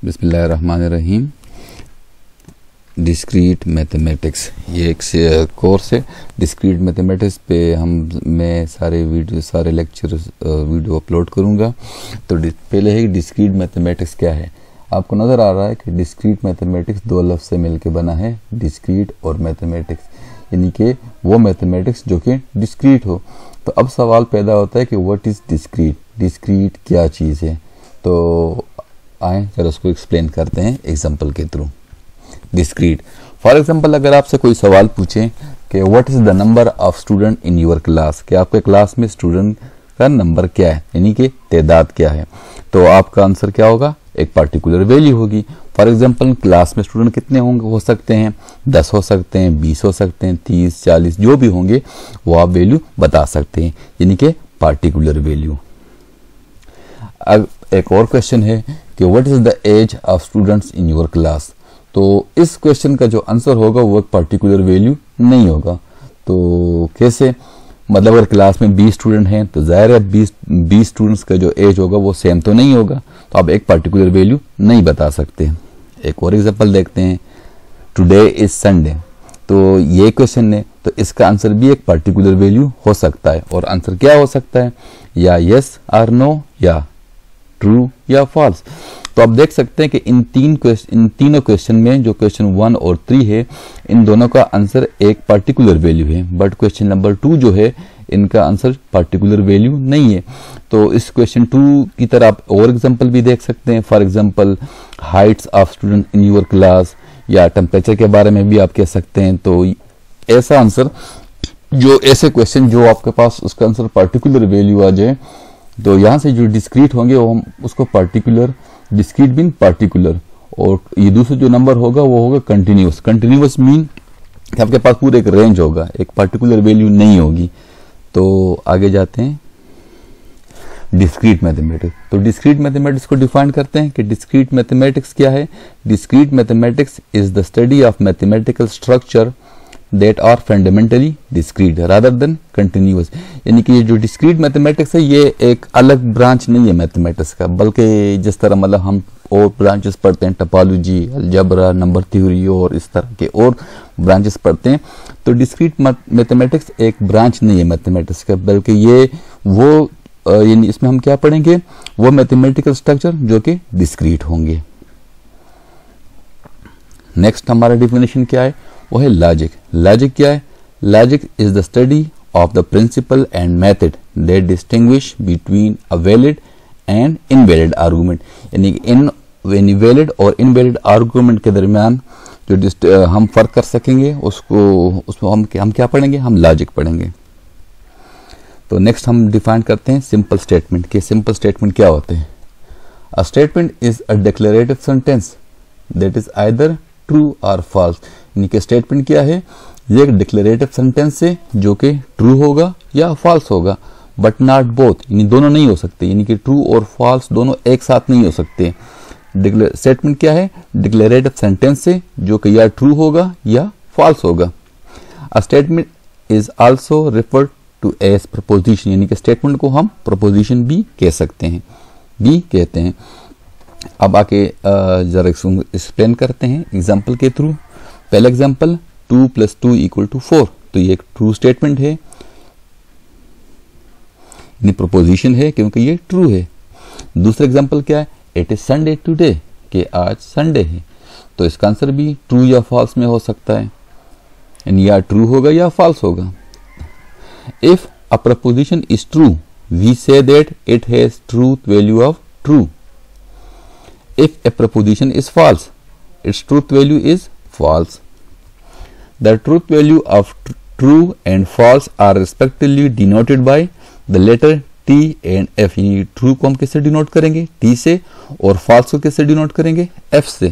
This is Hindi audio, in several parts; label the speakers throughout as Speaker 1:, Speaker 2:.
Speaker 1: बिस्मिल्लाहिर्रहमानिर्रहीम। डिस्क्रीट मैथमेटिक्स ये एक कोर्स है। डिस्क्रीट मैथमेटिक्स पे मैं सारे लेक्चर वीडियो अपलोड करूँगा। तो पहले है डिस्क्रीट मैथमेटिक्स क्या है। आपको नज़र आ रहा है कि डिस्क्रीट मैथमेटिक्स दो लफ्ज़ से मिलकर बना है, डिस्क्रीट और मैथमेटिक्स, यानी कि वो मैथमेटिक्स जो कि डिस्क्रीट हो। तो अब सवाल पैदा होता है कि व्हाट इज़ डिस्क्रीट, डिस्क्रीट क्या चीज़ है। तो आए जरा उसको एक्सप्लेन करते हैं एग्जांपल के थ्रू। डिस्क्रीट, फॉर एग्जांपल अगर आपसे कोई सवाल पूछे कि what is the number of student in your class, कि आपके क्लास में स्टूडेंट का नंबर क्या है, यानी कि तादाद क्या है, तो आपका आंसर क्या होगा, एक पार्टिकुलर वैल्यू होगी। फॉर एग्जांपल क्लास में स्टूडेंट कितने होंगे, हो सकते हैं 10 हो सकते हैं, 20 हो सकते हैं, 30, 40 जो भी होंगे वो आप वैल्यू बता सकते हैं, यानी कि पार्टिकुलर वैल्यू। अब एक और क्वेश्चन है कि what is the age of students in your class. तो इस क्वेश्चन का जो आंसर होगा वो एक पर्टिकुलर वैल्यू नहीं होगा। तो कैसे, मतलब अगर क्लास में 20 स्टूडेंट हैं तो जाहिर है 20 स्टूडेंट्स का जो एज होगा वो सेम तो नहीं होगा, तो आप एक पर्टिकुलर वैल्यू नहीं बता सकते। एक और एग्जांपल देखते हैं, टुडे इज संडे। तो ये क्वेश्चन है, तो इसका आंसर भी एक पर्टिकुलर वैल्यू हो सकता है, और आंसर क्या हो सकता है, या यस और नो, या ट्रू या फॉल्स। तो आप देख सकते हैं कि इन तीनों क्वेश्चन में जो क्वेश्चन 1 और 3 है, इन दोनों का आंसर एक पर्टिकुलर वैल्यू है, बट क्वेश्चन नंबर 2 जो है इनका आंसर पर्टिकुलर वैल्यू नहीं है। तो इस क्वेश्चन 2 की तरह आप और एग्जांपल भी देख सकते हैं। For example heights of student in your class, या टेम्परेचर के बारे में भी आप कह सकते हैं। तो ऐसा आंसर, जो ऐसे क्वेश्चन जो आपके पास उसका आंसर पर्टिकुलर वैल्यू आ जाए, तो यहाँ से जो डिस्क्रीट होंगे वो हम उसको पर्टिकुलर, डिस्क्रीट मीन पर्टिकुलर, और ये दूसरा जो नंबर होगा वो होगा कंटिन्यूस। कंटिन्यूस मीन कि आपके पास पूरा एक रेंज होगा, एक पर्टिकुलर वैल्यू नहीं होगी। तो आगे जाते हैं, डिस्क्रीट मैथमेटिक्स। तो डिस्क्रीट मैथमेटिक्स को डिफाइन करते हैं कि डिस्क्रीट मैथमेटिक्स क्या है। Discrete mathematics is the study of mathematical structure that are fundamentally discrete rather than continuous। यानी कि ये जो डिस्क्रीट मैथमेटिक्स है ये एक अलग ब्रांच नहीं है मैथमेटिक्स का, बल्कि जिस तरह मतलब हम और ब्रांचेस पढ़ते हैं, टोपोलॉजी, अलजेब्रा, नंबर थ्योरी और इस तरह के और ब्रांचेस पढ़ते हैं, तो डिस्क्रीट मैथमेटिक्स एक ब्रांच नहीं है मैथमेटिक्स का, बल्कि ये वो यानी इसमें हम क्या पढ़ेंगे, वो मैथमेटिकल स्ट्रक्चर जो कि डिस्क्रीट होंगे। नेक्स्ट हमारा डिफिनेशन क्या है, वो है लॉजिक। लॉजिक क्या है, logic is the study of the principle and method that distinguish between a valid and invalid argument. यानी कि वैलिड और इनवैलिड आर्गुमेंट के दरमियान जो हम फर्क कर सकेंगे, उसको हम क्या पढ़ेंगे, हम लॉजिक पढ़ेंगे। तो नेक्स्ट हम डिफाइन करते हैं सिंपल स्टेटमेंट के। सिंपल स्टेटमेंट क्या होते हैं। A statement is a declarative sentence that is either true और फॉल्स। यानी कि स्टेटमेंट क्या है, ये एक डिक्लेरेटिव सेंटेंस है जो कि ट्रू होगा या फॉल्स होगा, बट नॉट बोथ, यानी दोनों नहीं हो सकते, यानी कि ट्रू और फॉल्स दोनों एक साथ नहीं हो सकते। स्टेटमेंट क्या है, डिक्लेरेटिव सेंटेंस है जो कि या ट्रू होगा या फॉल्स होगा। A statement is also referred to as proposition, यानी कि स्टेटमेंट को हम प्रपोजिशन भी कह सकते हैं, भी कहते हैं। अब आके जरा एक्सप्लेन करते हैं एग्जाम्पल के थ्रू। पहला एग्जाम्पल 2 + 2 = 4, तो ये एक ट्रू स्टेटमेंट है, यानी प्रपोजिशन है क्योंकि ये ट्रू है। दूसरा एग्जाम्पल क्या है, इट इज संडे टुडे, कि आज संडे है, तो इसका आंसर भी ट्रू या फॉल्स में हो सकता है, यानी या ट्रू होगा या फॉल्स होगा। If a proposition is true we say that it has truth value of true. If a proposition is false, its truth value is false. The truth value of true and false are respectively denoted by the letter T and F। यानी ट्रू को हम किससे डिनोट करेंगे, T से, और फॉल्स को किससे डिनोट करेंगे, F से।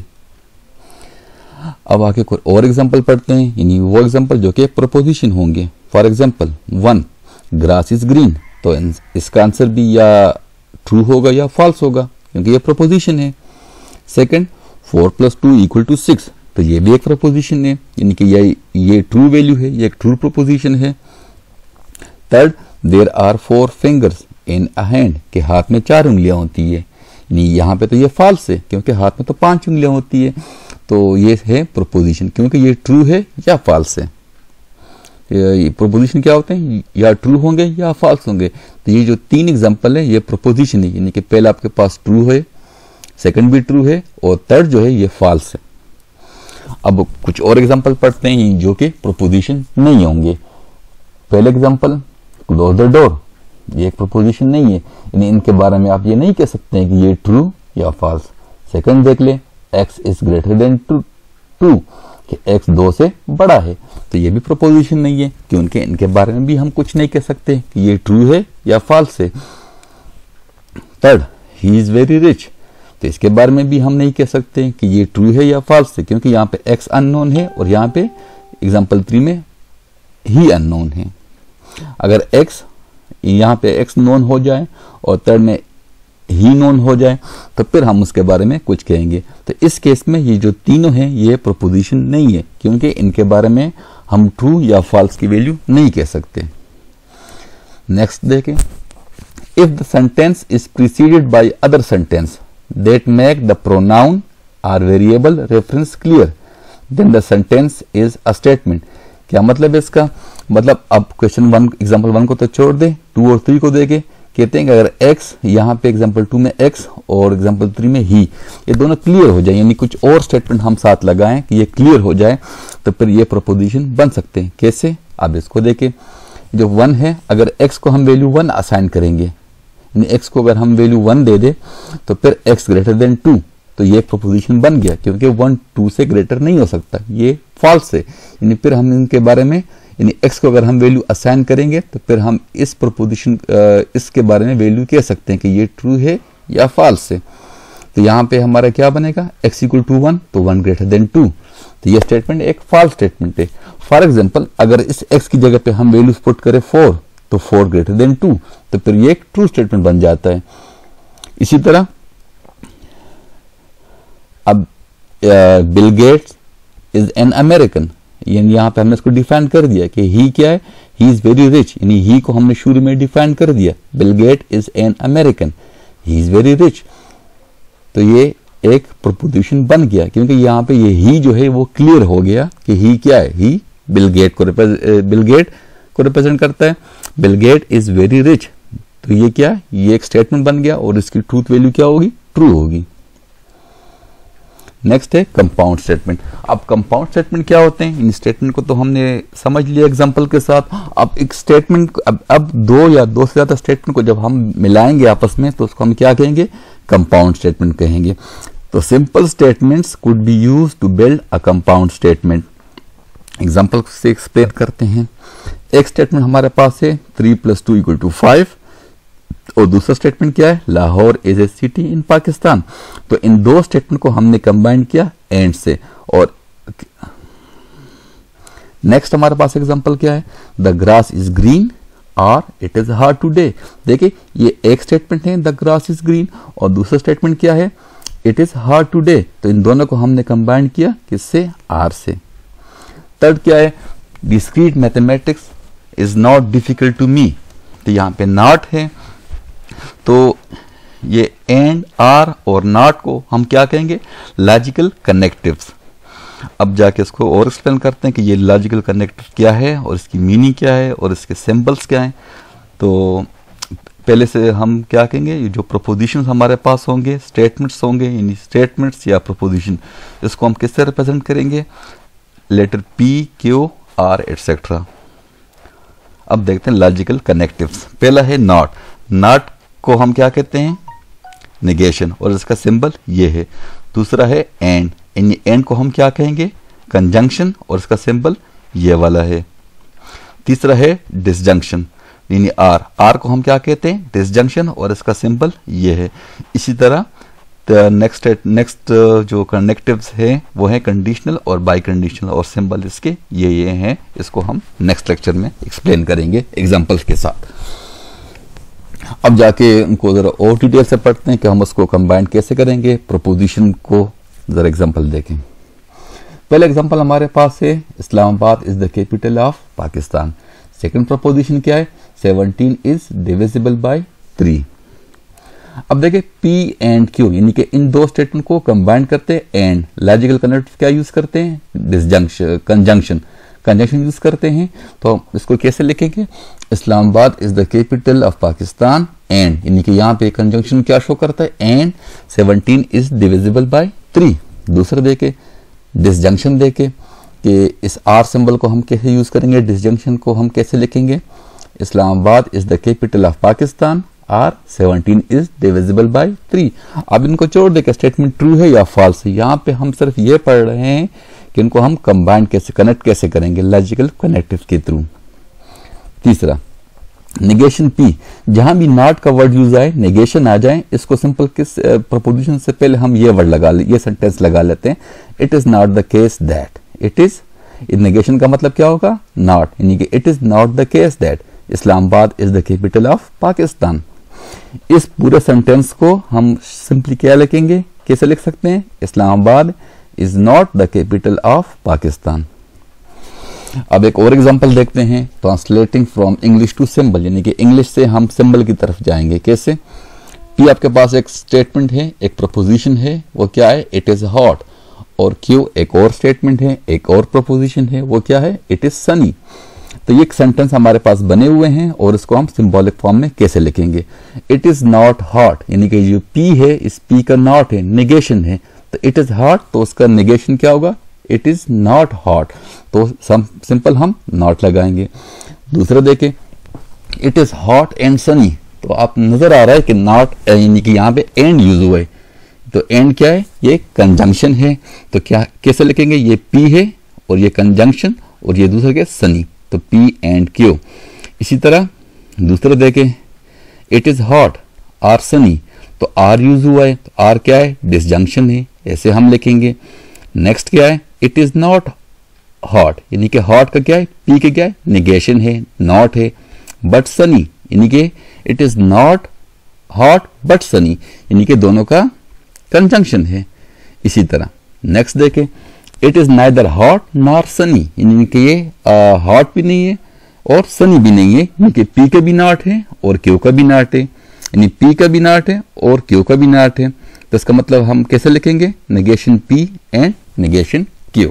Speaker 1: अब आगे कोई और एग्जांपल पढ़ते हैं, यानी वो एग्जांपल जो कि प्रपोजिशन होंगे। For example 1 grass is green, तो इसका आंसर भी या ट्रू होगा या फॉल्स होगा क्योंकि ये प्रपोजिशन है। सेकंड 4 + 2 = 6, तो ये भी एक प्रपोजिशन है, यानी कि ये ट्रू वैल्यू है, ये एक ट्रू प्रपोजिशन है। Third there are 4 fingers in a hand, के हाथ में 4 उंगलियां होती है, यानी यहाँ पे तो ये फॉल्स है क्योंकि हाथ में तो 5 उंगलियां होती है, तो ये है प्रोपोजिशन क्योंकि ये ट्रू है या फॉल्स है। प्रोपोजिशन क्या होते हैं, या ट्रू होंगे या फॉल्स होंगे। तो ये जो 3 एग्जांपल है ये प्रोपोजिशन है, यानी कि पहला आपके पास ट्रू है, सेकंड भी ट्रू है और थर्ड जो है ये फॉल्स है। अब कुछ और एग्जांपल पढ़ते हैं जो कि प्रोपोजिशन नहीं होंगे। पहले एग्जांपल क्लोज द डोर, ये एक प्रोपोजिशन नहीं है, यानी इनके बारे में आप ये नहीं कह सकते हैं कि ये ट्रू या फॉल्स। सेकंड देख ले, x इज ग्रेटर देन 2 कि x 2 से बड़ा है, तो ये भी प्रोपोजिशन नहीं है क्योंकि इनके बारे में भी हम कुछ नहीं कह सकते कि ये ट्रू है या फॉल्स है। Third, he is very rich, तो इसके बारे में भी हम नहीं कह सकते कि ये ट्रू है या फॉल्स है क्योंकि यहाँ पे x अननोन है और यहाँ पे एग्जाम्पल 3 में ही अननोन है। अगर x यहाँ पे x नोन हो जाए और थर्ड में ही नोन हो जाए तो फिर हम उसके बारे में कुछ कहेंगे। तो इस केस में ये जो तीनों हैं ये प्रोपोजिशन नहीं है क्योंकि इनके बारे में हम ट्रू या फॉल्स की वैल्यू नहीं कह सकते। नेक्स्ट देखें, if the sentence is preceded by other sentence that make the pronoun or variable reference clear then the sentence is a statement. क्या मतलब है इसका, मतलब अब क्वेश्चन 1 एग्जांपल 1 को तो छोड़ दे, 2 और 3 को देखे। कहते हैं कि अगर x यहाँ पे एग्जांपल 2 में x और एग्जांपल 3 में ही, ये दोनों क्लियर हो जाए, यानी कुछ और स्टेटमेंट हम साथ लगाएं कि ये क्लियर हो जाए, तो फिर ये प्रोपोजिशन बन सकते हैं। कैसे, अब इसको देखें। जो 1 है, अगर x को हम वैल्यू 1 असाइन करेंगे, यानी x को अगर हम वैल्यू 1 दे दे तो फिर x ग्रेटर देन 2, तो ये प्रोपोजिशन बन गया क्योंकि 1 2 से ग्रेटर नहीं हो सकता, ये फॉल्स है। यानी फिर हम इनके बारे में, यानी x को अगर हम वैल्यू असाइन करेंगे तो फिर हम इस प्रोपोजिशन इसके बारे में वैल्यू कह सकते हैं कि ये ट्रू है या फॉल्स है। तो यहाँ पे हमारा क्या बनेगा, x इक्वल टू 1 तो 1 ग्रेटर देन 2, तो ये स्टेटमेंट एक फॉल्स स्टेटमेंट है। फॉर एग्जांपल अगर इस x की जगह पे हम वैल्यूज पुट करें 4 तो 4 ग्रेटर देन 2, तो फिर ये एक ट्रू स्टेटमेंट बन जाता है। इसी तरह अब Bill Gates is an American, यानी यहाँ पे हमने इसको डिफाइन कर दिया कि ही क्या है, ही इज वेरी रिच, यानी ही को हमने शुरू में डिफाइन कर दिया। Bill Gate is an American, he is very rich, तो ये एक प्रोपोजिशन बन गया क्योंकि यहाँ पे ये ही जो है वो क्लियर हो गया कि ही क्या है, ही बिल गेट को रिप्रेजेंट करता है। Bill Gate is very rich, तो ये क्या है, ये एक स्टेटमेंट बन गया और इसकी ट्रूथ वैल्यू क्या होगी, ट्रू होगी। नेक्स्ट है कंपाउंड स्टेटमेंट। अब कंपाउंड स्टेटमेंट क्या होते हैं, इन स्टेटमेंट को तो हमने समझ लिया एग्जांपल के साथ। अब एक स्टेटमेंट, अब 2 या 2 से ज्यादा स्टेटमेंट को जब हम मिलाएंगे आपस में तो उसको हम क्या कहेंगे, कंपाउंड स्टेटमेंट कहेंगे। तो simple statements could be used to build a compound statement. Example से एक्सप्लेन करते हैं। एक स्टेटमेंट हमारे पास है 3 + 2 = 5 और दूसरा स्टेटमेंट क्या है, Lahore is a city in Pakistan. तो इन 2 स्टेटमेंट को हमने कंबाइन किया एंड से। और नेक्स्ट हमारे पास एग्जांपल क्या है, द ग्रास इज ग्रीन और इट इज हार्ड टुडे। देखिए ये एक स्टेटमेंट है द ग्रास इज ग्रीन और दूसरा स्टेटमेंट क्या है, इट इज हार्ड टुडे। तो इन दोनों को हमने कंबाइन किया किससे, आर से। थर्ड क्या है, discrete mathematics is not difficult to me. तो यहाँ पे नॉट है, तो ये एंड, आर और नॉट को हम क्या कहेंगे, लॉजिकल कनेक्टिव्स। अब जाके इसको और एक्सप्लेन करते हैं कि ये लॉजिकल कनेक्टिव क्या है और इसकी मीनिंग क्या है और इसके सिंबल्स क्या हैं। तो पहले से हम क्या कहेंगे, ये जो प्रोपोजिशंस हमारे पास होंगे, स्टेटमेंट्स होंगे, यानी स्टेटमेंट्स या प्रोपोजिशन, इसको हम किससे रिप्रेजेंट करेंगे, letter P, Q, R etcetera. अब देखते हैं लॉजिकल कनेक्टिव्स। पहला है नॉट। नॉट को हम क्या कहते हैं, नेगेशन, और इसका सिंबल ये है। दूसरा है एंड, इन एंड को हम क्या कहेंगे, कंजंक्शन, और इसका सिंबल ये वाला है। तीसरा है डिसजंक्शन, यानी आर। आर को हम क्या कहते हैं, डिसजंक्शन, और इसका सिंबल ये है। इसी तरह नेक्स्ट जो कनेक्टिव्स हैं वो है कंडीशनल और बाई कंडीशनल, और सिंबल इसके ये हैं। इसको हम नेक्स्ट लेक्चर में एक्सप्लेन करेंगे एग्जांपल्स के साथ। अब जाके उनको जरा और डिटेल से पढ़ते हैं कि हम उसको कंबाइन कैसे करेंगे। प्रोपोजिशन को जरा एग्जांपल देखें। पहला एग्जांपल हमारे पास है, Islamabad is the capital of Pakistan. Second proposition क्या है, 17 इज डिविजिबल बाय 3। अब देखिए पी एंड क्यू यानी कि इन दो स्टेटमेंट को कंबाइन करते हैं एंड लॉजिकल कनेक्टिव क्या यूज करते हैं, डिसजंक्शन कंजंक्शन यूज करते हैं। तो इसको कैसे लिखेंगे, Islamabad is the capital of Pakistan and यानी कि यहाँ पे कंजंक्शन क्या शो करता है, एंड 17 इज डिविजिबल बाय 3। दूसरा देखे डिसजंक्शन देखे कि इस आर सिंबल को हम कैसे यूज करेंगे, डिसजंक्शन को हम कैसे लिखेंगे, Islamabad is the capital of Pakistan or 17 is divisible by 3। अब इनको छोड़ दे स्टेटमेंट ट्रू है या फॉल्स है, यहाँ पे हम सिर्फ ये पढ़ रहे हैं कि इनको हम कंबाइन कैसे कनेक्ट कैसे करेंगे लॉजिकल कनेक्टिव के थ्रू। तीसरा नेगेशन पी, जहां भी नॉट का वर्ड यूज आए नेगेशन आ जाए, इसको सिंपल किस प्रपोजिशन से पहले हम ये वर्ड लगा ले, ये सेंटेंस लगा लेते हैं, it is not the case that, it is negation का मतलब क्या होगा, नॉट, यानी कि it is not the case that Islamabad is the capital of Pakistan. इस पूरे सेंटेंस को हम सिंपली क्या लिखेंगे, कैसे लिख सकते हैं, Islamabad is not the capital of Pakistan. अब एक और एग्जांपल देखते हैं, translating from English to symbol, यानी कि इंग्लिश से हम सिंबल की तरफ जाएंगे। कैसे, पी आपके पास एक स्टेटमेंट है, एक प्रपोजिशन है, वो क्या है, इट इज हॉट, और क्यू एक और स्टेटमेंट है, एक और प्रपोजिशन है, वो क्या है, इट इज सनी। तो ये एक सेंटेंस हमारे पास बने हुए हैं और इसको हम सिंबॉलिक फॉर्म में कैसे लिखेंगे, इट इज नॉट हॉट, यानी कि जो पी है इस पी का नॉट है, नेगेशन है, तो इट इज हॉट तो उसका नेगेशन क्या होगा, इट इज नॉट हॉट, तो सिंपल हम नॉट लगाएंगे। दूसरा देखें, it is hot and sunny, तो आप नजर आ रहा है कि नॉट यानी कि यहाँ पे एंड यूज हुआ है, तो एंड क्या है, ये कंजंक्शन है, तो क्या कैसे लिखेंगे, ये पी है और ये कंजंक्शन और ये दूसरा क्या सनी, तो पी एंड क्यू। इसी तरह दूसरा देखें, it is hot or sunny, तो आर यूज हुआ है, तो आर क्या है, डिसजंक्शन है, ऐसे हम लिखेंगे। नेक्स्ट क्या है, इट इज नॉट हॉट, यानी कि हॉट का क्या है, पी के क्या है, निगेशन है, नॉट है, बट सनी, यानी कि it is not hot but sunny, यानी कि दोनों का कंजंक्शन है। इसी तरह नेक्स्ट देखें, it is neither hot nor sunny, यानी कि ये हॉट भी नहीं है और सनी भी नहीं है, यानी कि पी का भी नॉट है और क्यू का भी नॉट है, यानी पी का भी नॉट है और क्यू का भी नॉट है, तो इसका मतलब हम कैसे लिखेंगे, negation P and negation Q.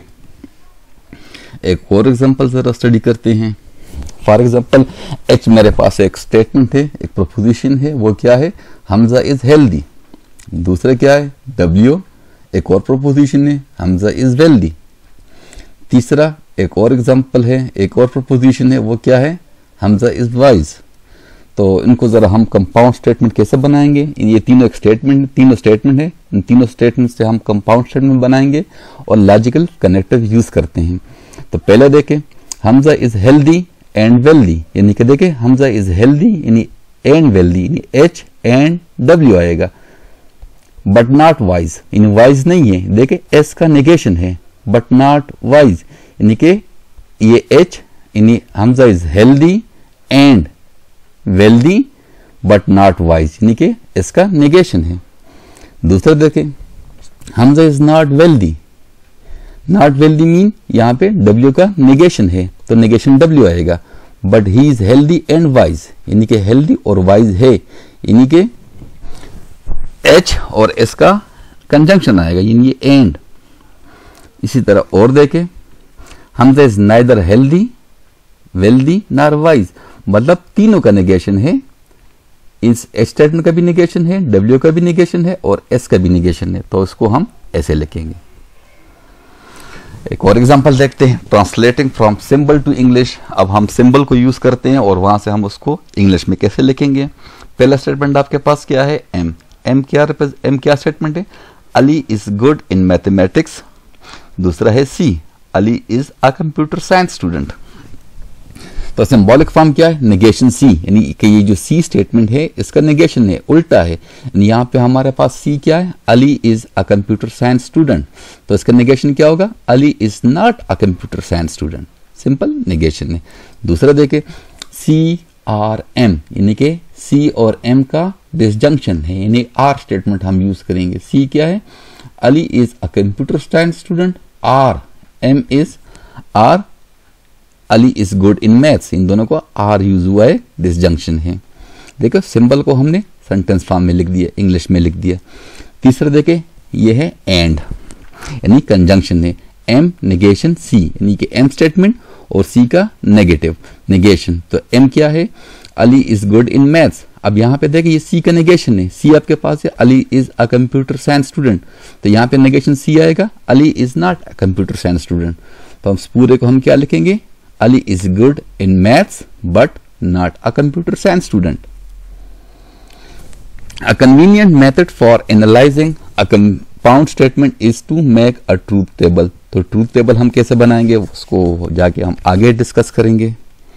Speaker 1: एक और एग्जांपल जरा स्टडी करते हैं। फॉर एग्जांपल एच मेरे पास एक स्टेटमेंट है, एक प्रोपोजिशन है, वो क्या है, हमजा इज हेल्दी। दूसरा क्या है, डब्ल्यू एक और प्रोपोजिशन है, हमजा इज वेल्दी। तीसरा एक और एग्जांपल है, एक और प्रोपोजिशन है, वो क्या है, हमजा इज वाइज। तो इनको जरा हम कंपाउंड स्टेटमेंट कैसे बनाएंगे, ये तीनों स्टेटमेंट है, इन तीनों स्टेटमेंट से हम कंपाउंड स्टेटमेंट बनाएंगे और लॉजिकल कनेक्टिव यूज करते हैं। तो पहले देखें, Hamza is healthy and wealthy, यानी कि देखें हमजा इज हेल्दी यानी एंड वेल्दी, यानी एच एंड डब्ल्यू आएगा, बट नॉट वाइज, यानी वाइज नहीं है, देखें एस का नेगेशन है, बट नॉट वाइज, यानी कि ये एच यानी Hamza is healthy and wealthy but not wise, यानी कि इसका नेगेशन है। दूसरा देखें, Hamza is not wealthy, not wealthy mean यहाँ पे डब्ल्यू का नेगेशन है, तो नेगेशन डब्ल्यू आएगा, but he is healthy and wise, यानी कि हेल्दी और वाइज है, यानी कि एच और एस का कंजंक्शन आएगा, यानी एंड। इसी तरह और देखें, Hamza is neither healthy wealthy nor wise, मतलब तीनों का नेगेशन है, इस एच स्टेटमेंट का भी नेगेशन है, डब्ल्यू का भी नेगेशन है और एस का भी नेगेशन है, तो इसको हम ऐसे लिखेंगे। एक और एग्जांपल देखते हैं, translating from symbol to English. अब हम सिंबल को यूज करते हैं और वहां से हम उसको इंग्लिश में कैसे लिखेंगे। पहला स्टेटमेंट आपके पास क्या है, एम क्या स्टेटमेंट है, Ali is good in mathematics. दूसरा है C, Ali is a computer science student. तो सिंबॉलिक फॉर्म क्या है, नेगेशन सी, यानी कि ये जो सी स्टेटमेंट है इसका नेगेशन है, उल्टा है। यहाँ पे हमारे पास सी क्या है, Ali is a computer science student, तो इसका नेगेशन क्या होगा, Ali is not a computer science student, simple negation है। दूसरा देखे, सी आर एम, यानी कि सी और एम का डिसजंक्शन है, यानी आर स्टेटमेंट हम यूज करेंगे। सी क्या है, Ali is a computer science student, or M is or Ali is good in maths, इन दोनों को आर यूज हुआ है, डिसजंक्शन है। देखो सिंबल को हमने सेंटेंस फॉर्म में लिख दिया, इंग्लिश में लिख दिया। तीसरा देखे ये है एंड, यानी कंजंक्शन है, एम नेगेशन सी, यानी कि एम स्टेटमेंट और सी का नेगेटिव नेगेशन। तो एम क्या है, Ali is good in maths. अब यहाँ पे देखिए ये सी का नेगेशन है, सी आपके पास है, Ali is a computer science student, तो यहाँ पे नेगेशन सी आएगा, Ali is not a computer science student. तो हम पूरे को हम क्या लिखेंगे, Ali is good in maths but not a computer science student. A convenient method for analyzing a compound statement is to make a truth table। तो ट्रूथ टेबल हम कैसे बनाएंगे उसको जाके हम आगे डिस्कस करेंगे।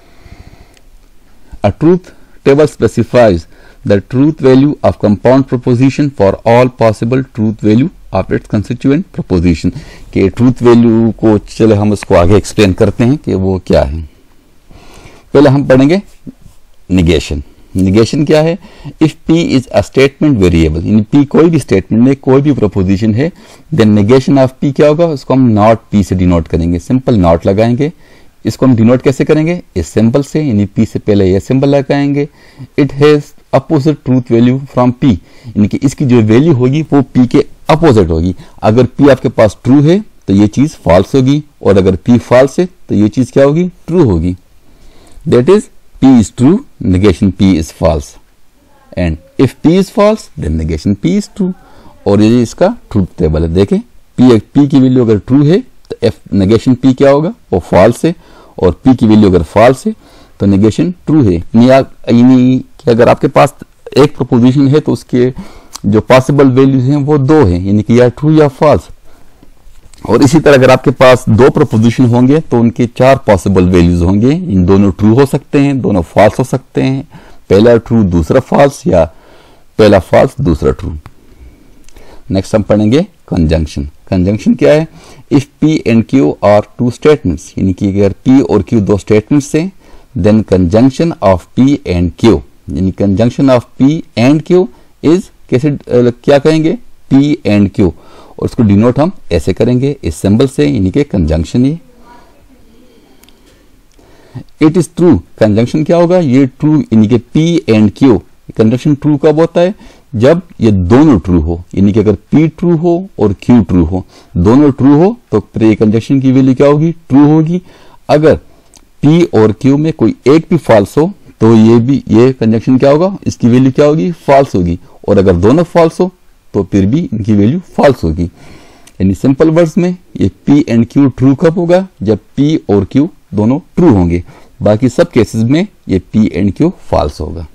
Speaker 1: A truth table specifies the truth value of compound proposition for all possible truth value of its constituent proposition। कि ट्रूथ वैल्यू को चले हम उसको आगे एक्सप्लेन करते हैं कि वो क्या है। पहले हम पढ़ेंगे निगेशन। निगेशन क्या है, if P is a statement variable, यानी P कोई भी स्टेटमेंट है, कोई भी प्रोपोजिशन है, देन निगेशन ऑफ P क्या होगा, उसको हम नॉट P से डिनोट करेंगे, सिंपल नॉट लगाएंगे। इसको हम डिनोट कैसे करेंगे, इस सिंबल से, यानी P से पहले ये सिंबल लगाएंगे। It has opposite truth value from P, यानी कि इसकी जो वैल्यू होगी वो P के अपोजिट होगी। अगर P आपके पास ट्रू है तो ये चीज फॉल्स होगी, और अगर P फॉल्स है तो ये चीज क्या होगी, ट्रू होगी। That is P is true, negation P is false, and if P is false, then negation P is true। और ये इसका ट्रूथ टेबल है। देखें P की वैल्यू अगर ट्रू है तो F नेगेशन P क्या होगा, वो फॉल्स है, और P की वैल्यू अगर फॉल्स है तो नेगेशन ट्रू है। यानी कि अगर आपके पास एक प्रोपोजिशन है तो उसके जो पॉसिबल वैल्यूज हैं वो दो हैं, यानी कि या ट्रू या फॉल्स। और इसी तरह अगर आपके पास दो प्रोपोजिशन होंगे तो उनके चार पॉसिबल वैल्यूज होंगे, इन दोनों ट्रू हो सकते हैं, दोनों फॉल्स हो सकते हैं, पहला ट्रू दूसरा फॉल्स, या पहला फॉल्स दूसरा ट्रू। नेक्स्ट हम पढ़ेंगे कंजंक्शन। कंजंक्शन क्या है, if P and Q are two statements, यानी कि अगर P और Q दो स्टेटमेंट्स हैं, then conjunction of P and Q, यानी conjunction of P and Q is कैसे क्या कहेंगे, P एंड Q, और उसको डिनोट हम ऐसे करेंगे इस सिंबल से, यानी कि कंजंक्शन। ये इट इज ट्रू, कंजंक्शन क्या होगा, ये ट्रू, यानी कि P and Q। Conjunction true कब होता है, जब ये दोनों ट्रू हो, यानी कि अगर P ट्रू हो और Q ट्रू हो, दोनों ट्रू हो तो प्री कंजंक्शन की वैल्यू क्या होगी, ट्रू होगी। अगर P और Q में कोई एक भी फॉल्स हो तो ये कंजंक्शन क्या होगा, इसकी वैल्यू क्या होगी, फॉल्स होगी। और अगर दोनों फॉल्स हो तो फिर भी इनकी वैल्यू फॉल्स होगी। यानी सिंपल वर्ड्स में ये P एंड Q ट्रू कब होगा, जब P और Q दोनों ट्रू होंगे। बाकी सब केसेस में ये P एंड Q फॉल्स होगा।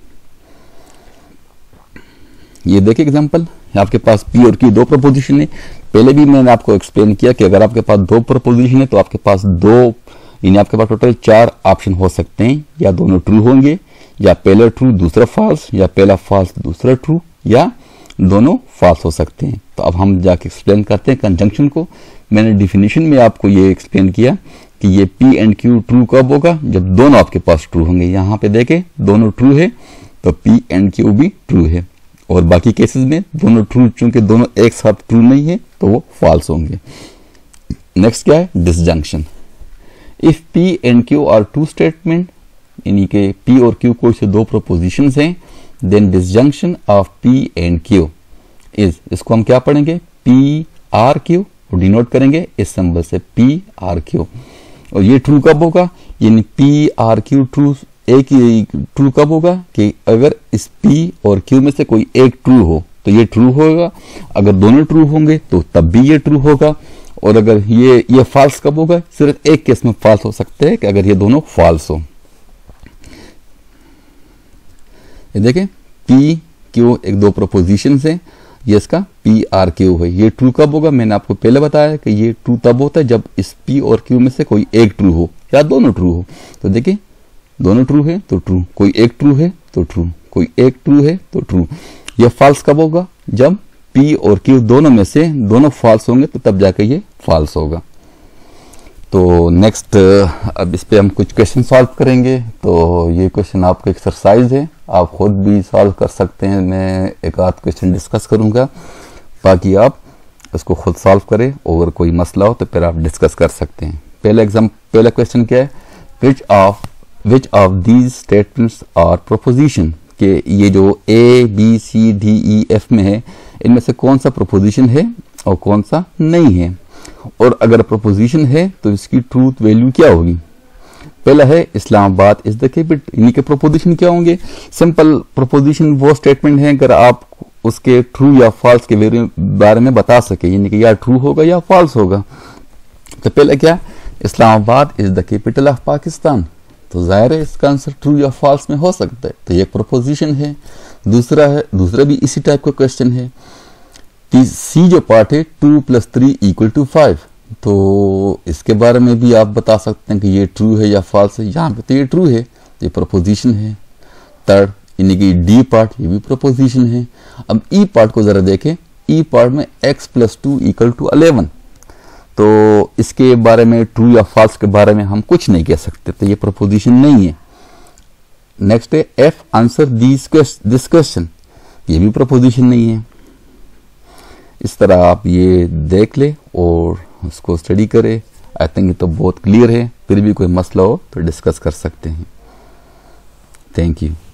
Speaker 1: ये देखिए एग्जांपल, आपके पास P और Q दो प्रोपोजिशन है। पहले भी मैंने आपको एक्सप्लेन किया कि अगर आपके पास दो प्रोपोजिशन है तो आपके पास दो, यानी आपके पास टोटल चार ऑप्शन हो सकते हैं, या दोनों ट्रू होंगे, या पहला ट्रू दूसरा फॉल्स, या पहला फॉल्स दूसरा ट्रू, या दोनों फॉल्स हो सकते हैं। तो अब हम जाके एक्सप्लेन करते हैं कंजंक्शन को। मैंने डिफिनेशन में आपको ये एक्सप्लेन किया कि ये P एंड Q ट्रू कब होगा, जब दोनों आपके पास ट्रू होंगे। यहाँ पे देखें दोनों ट्रू है तो P एंड Q भी ट्रू है, और बाकी केसेस में दोनों ट्रू, चूंकि दोनों एक साथ ट्रू नहीं है तो वो फॉल्स होंगे। नेक्स्ट क्या है, disjunction. If P and Q are two statement, यानी कि P और Q कोई से दो प्रोपोजिशंस हैं, then disjunction of P and Q is, इसको हम क्या पढ़ेंगे, P R Q, और डिनोट करेंगे इस सिंबल से P R Q। और ये ट्रू कब होगा, यानी P R Q ट्रू, एक ही ट्रू कब होगा कि अगर इस P और Q में से कोई एक ट्रू हो तो ये ट्रू होगा, अगर दोनों ट्रू होंगे तो तब भी ये ट्रू होगा। और अगर ये फॉल्स कब होगा, सिर्फ एक केस में फॉल्स हो सकते हैं कि अगर ये दोनों फॉल्स हो। ये देखें P Q एक दो प्रोपोजिशन है, ये इसका P R Q है। ये ट्रू कब होगा, मैंने आपको पहले बताया कि ये ट्रू तब होता है जब इस P और Q में से कोई एक ट्रू हो या दोनों ट्रू हो। तो देखिए दोनों ट्रू है तो ट्रू, कोई एक ट्रू है तो ट्रू, कोई एक ट्रू है तो ट्रू। ये फॉल्स कब होगा, जब P और Q दोनों में से दोनों फॉल्स होंगे तो तब जाके ये फॉल्स होगा। तो नेक्स्ट अब इस पे हम कुछ क्वेश्चन सॉल्व करेंगे। तो ये क्वेश्चन आपका एक्सरसाइज है, आप खुद भी सॉल्व कर सकते हैं। मैं एक आध क्वेश्चन डिस्कस करूंगा, बाकी आप इसको खुद सॉल्व करें, और कोई मसला हो तो फिर आप डिस्कस कर सकते हैं। पहला क्वेश्चन क्या है, which of these statements are proposition, कि ये जो A B C D E F में है, इनमें से कौन सा प्रपोजिशन है और कौन सा नहीं है, और अगर प्रपोजिशन है तो इसकी ट्रूथ वैल्यू क्या होगी। पहला है इस्लामाबाद इज द कैपिटल, इन्हीं के प्रपोजिशन क्या होंगे। सिंपल प्रपोजिशन वो स्टेटमेंट है अगर आप उसके ट्रू या फॉल्स के बारे में बता सके, यानी कि या ट्रू होगा या फॉल्स होगा। तो पहला क्या, Islamabad is the capital of Pakistan, तो जाहिर है इसका आंसर ट्रू या फॉल्स में हो सकता है, तो ये प्रपोजिशन है। दूसरा भी इसी टाइप का क्वेश्चन है, सी जो पार्ट है 2 + 3 = 5, तो इसके बारे में भी आप बता सकते हैं कि ये ट्रू है या फॉल्स है। यहाँ पे तो ये ट्रू है, ये प्रपोजिशन है। थर्ड यानी कि डी पार्ट, ये भी प्रपोजिशन है। अब ई पार्ट को जरा देखें, ई पार्ट में x + 2 = 11, तो इसके बारे में ट्रू या फॉल्स के बारे में हम कुछ नहीं कह सकते, तो ये प्रपोजिशन नहीं है। नेक्स्ट है एफ आंसर दिस क्वेश्चन, ये भी प्रपोजिशन नहीं है। इस तरह आप ये देख ले और उसको स्टडी करें। आई थिंक ये तो बहुत क्लियर है, फिर भी कोई मसला हो तो डिस्कस कर सकते हैं। Thank you.